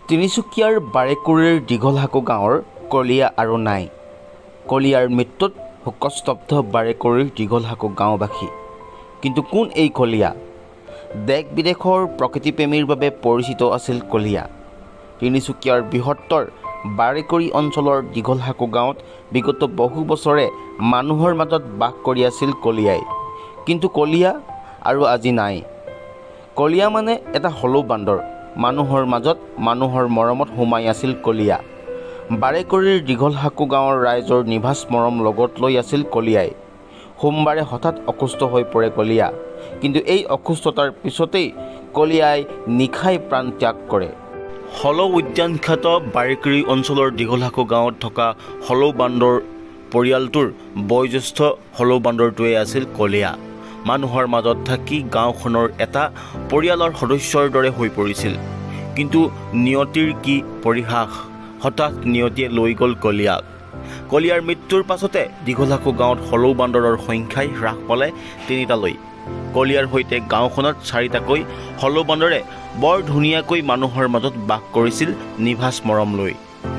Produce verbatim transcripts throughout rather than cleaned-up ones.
তিনিচুকীয়াৰ বাৰেকুৰিৰ দীঘলহাকু গাঁৱৰ কলীয়া আৰু নাই। কলীয়াৰ মৃত্যুত শোকস্তব্ধ বাৰেকুৰিৰ দীঘলহাকু গাঁওবাসী। কিন্তু কোন এই কলীয়া? দেশ বিদেশৰ প্ৰকৃতিপ্ৰেমীৰ বাবে পৰিচিত আছিল কলীয়া। তিনিচুকীয়াৰ বৃহত্তৰ বাৰেকুৰি অঞ্চলৰ দীঘলহাকু গাঁৱত বিগত বহু বছৰে মানুহৰ মাজত বাস কৰি আছিল কলীয়াই। কিন্তু কলীয়া আৰু আজি নাই। কলীয়া মানে এটা হলৌ বান্দৰ। মানুহৰ মাজত মানুহৰ মৰমত সোমাই আছিল কলীয়া। বাৰেকুৰিৰ দীঘলহাকু গাঁৱৰ ৰাইজৰ নিভাঁজ মৰম লগত লৈ আছিল কলীয়াই। সোমবাৰে হঠাৎ অসুস্থ হৈ পৰে কলীয়া। কিন্তু এই অসুস্থতাৰ পিছতেই কলীয়াই নিশাই প্ৰাণ ত্যাগ কৰে। হলৌ উদ্যান খ্যাত বাৰেকুৰি অঞ্চলৰ দীঘলহাকু গাঁৱত থকা হলৌ বান্দৰ পৰিয়ালটোৰ বয়োজ্যেষ্ঠ হলৌ বান্দৰটোৱে আছিল কলীয়া। মানুহৰ মাজত থাকি গাঁওখনৰ এটা পৰিয়ালৰ সদস্যৰ দৰে হৈ পৰিছিল। কিন্তু নিয়তিৰ কি পৰিহাস, হঠাৎ নিয়তিয়ে লৈ গ'ল কলীয়াক। কলীয়াৰ মৃত্যুৰ পাছতে দীঘলহাকু গাঁৱত হলৌ বান্দৰৰ সংখ্যাই হ্ৰাস পালে তিনিটালৈ। কলীয়াৰ সৈতে গাঁওখনত চাৰিটাকৈ হলৌ বান্দৰে বৰ ধুনীয়াকৈ মানুহৰ মাজত বাস কৰিছিল নিভাঁজ মৰম লৈ।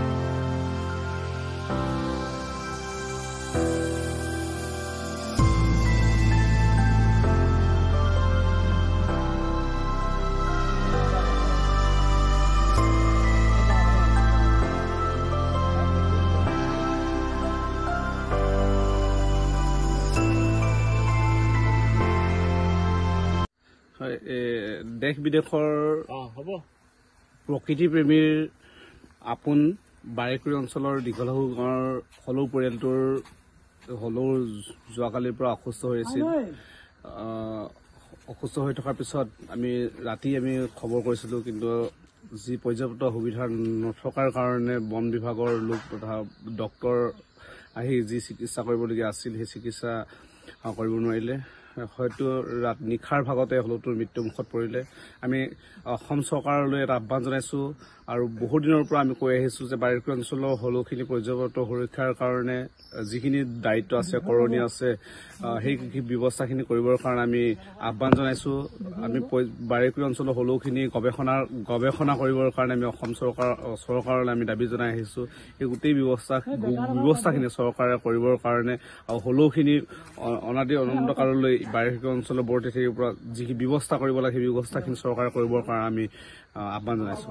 দেশ বিদেশৰ প্ৰকৃতিপ্ৰেমীৰ আপোন বাৰেকুৰি অঞ্চলৰ দীঘলহাকু গাঁৱৰ হলৌ পৰিয়ালটোৰ হলৌ যোৱাকালিৰ পৰা অসুস্থ হৈ আছিল। অসুস্থ হৈ থকাৰ পিছত আমি ৰাতি আমি খবৰ কৰিছিলোঁ, কিন্তু যি পৰ্যাপ্ত সুবিধা নথকাৰ কাৰণে বন বিভাগৰ লোক তথা ডক্তৰ আহি যি চিকিৎসা কৰিবলগীয়া আছিল সেই চিকিৎসা কৰিব নোৱাৰিলে। হয়তো ৰাত নিশাৰ ভাগতে হলৌটোৰ মৃত্যুমুখত পৰিলে। আমি অসম চৰকাৰলৈ এটা আহ্বান জনাইছোঁ আৰু বহু দিনৰ পৰা আমি কৈ আহিছোঁ যে বাৰেকুৰি অঞ্চলৰ হলৌখিনি পৰ্যাপ্ত সুৰক্ষাৰ কাৰণে যিখিনি দায়িত্ব আছে, কৰণীয় আছে, সেই ব্যৱস্থাখিনি কৰিবৰ কাৰণে আমি আহ্বান জনাইছোঁ। আমি বাৰেকুৰি অঞ্চলৰ হলৌখিনি গৱেষণা গৱেষণা কৰিবৰ কাৰণে আমি অসম চৰকাৰ চৰকাৰলৈ আমি দাবী জনাই আহিছোঁ। এই গোটেই ব্যৱস্থা ব্যৱস্থাখিনি চৰকাৰে কৰিবৰ কাৰণে আৰু হলৌখিনি অনাদি অনন্তকাললৈ বাৰেকুৰি অঞ্চলৰ বৰতিথিৰ পৰা যিখিনি ব্যৱস্থা কৰিব লাগে সেই ব্যৱস্থাখিনি চৰকাৰে কৰিবৰ কাৰণে আমি আহ্বান জনাইছোঁ।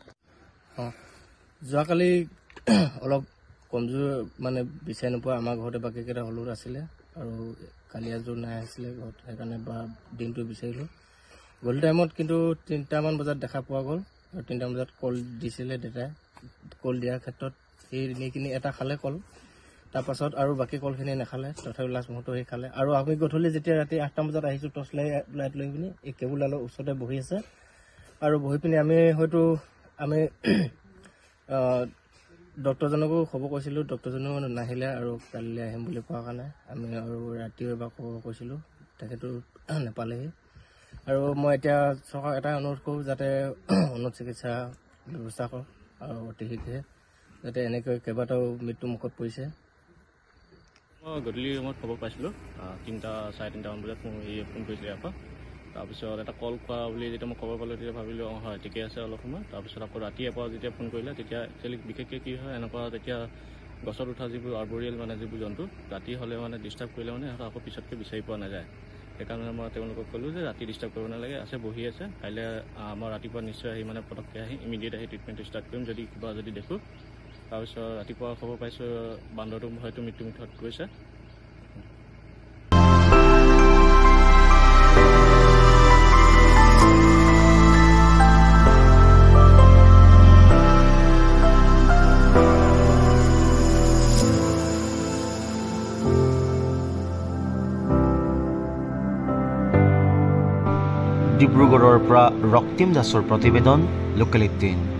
যোৱাকালি অলপ কমজোৰ মানে বিচাৰি নোপোৱা আমাৰ ঘৰতে বাকীকেইটা হলৌ আছিলে আৰু কালি এযোৰ নাই আছিলে ঘৰত, সেইকাৰণে বা দিনটো বিচাৰিলোঁ। গধূলি টাইমত কিন্তু তিনিটামান বজাত দেখা পোৱা গ'ল আৰু তিনিটামান বজাত কল দিছিলে দেউতাই। কল দিয়াৰ ক্ষেত্ৰত সেই সেইখিনি এটা খালে কল, তাৰপাছত আৰু বাকী কলখিনি নাখালে, তথাপি লাষ্ট মুহূৰ্তত সেই খালে। আৰু আমি গধূলি যেতিয়া ৰাতি আঠটামান বজাত আহিছোঁ টৰ্চ লাইট লাইট লৈ পিনি এই কেবুল ডালৰ ওচৰতে বহি আছে আৰু বহি পিনি আমি হয়তো আমি ডক্টৰজনকো খবৰ কৈছিলোঁ, ডক্টৰজনেও নাহিলে আৰু কালিলৈ আহিম বুলি কোৱাৰ কাৰণে আমি আৰু ৰাতিও এবাৰ খবৰ কৈছিলোঁ, তেখেতো নাপালেহি। আৰু মই এতিয়া চৰকাৰক এটাই অনুৰোধ কৰোঁ যাতে উন্নত চিকিৎসা ব্যৱস্থা কৰক আৰু অতি শীঘ্ৰে, যাতে এনেকৈ কেইবাটাও মৃত্যুমুখত পৰিছে। মই গধূলি সময়ত খবৰ পাইছিলোঁ, তিনিটা চাৰে তিনিটামান বজাত ফোন ফোন কৰিছিলে ইয়াৰ পৰা। তাৰপিছত এটা কল খোৱা বুলি যেতিয়া মই খবৰ পালোঁ তেতিয়া ভাবিলোঁ অঁ হয় ঠিকে আছে অলপ সময়। তাৰপিছত আকৌ ৰাতি এবাৰ যেতিয়া ফোন কৰিলে তেতিয়া একচুৱেলি বিশেষকৈ কি হয় এনেকুৱা তেতিয়া গছত উঠা যিবোৰ আৰ্বৰিয়েল মানে যিবোৰ জন্তু ৰাতি হ'লে মানে ডিষ্টাৰ্ব কৰিলে মানে সিহঁতক আকৌ পিছতকৈ বিচাৰি পোৱা নাযায়। সেইকাৰণে মই তেওঁলোকক ক'লোঁ যে ৰাতি ডিষ্টাৰ্ব কৰিব নালাগে, আছে বহি আছে, কাইলৈ মই ৰাতিপুৱা নিশ্চয় আহি মানে পটককৈ আহি ইমিডিয়েট আহি ট্ৰিটমেণ্ট ষ্টাৰ্ট কৰিম যদি কিবা যদি দেখোঁ। তাৰপিছত ৰাতিপুৱা খবৰ পাইছোঁ বান্দৰটো হয়তো মৃত্যুমুখত গৈছে। ডিব্ৰুগড়ৰ পৰা ৰক্তিম দাসৰ প্ৰতিবেদন, লোকেল এইটিন।